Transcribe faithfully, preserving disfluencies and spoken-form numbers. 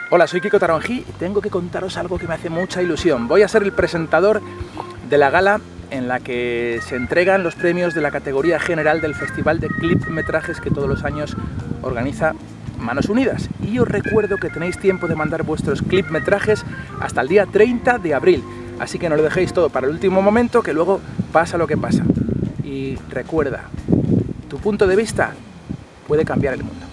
Hola, soy Kiko Taronjí y tengo que contaros algo que me hace mucha ilusión. Voy a ser el presentador de la gala en la que se entregan los premios de la categoría general del Festival de Clipmetrajes que todos los años organiza Manos Unidas. Y os recuerdo que tenéis tiempo de mandar vuestros clipmetrajes hasta el día treinta de abril. Así que no lo dejéis todo para el último momento, que luego pasa lo que pasa. Y recuerda, tu punto de vista puede cambiar el mundo.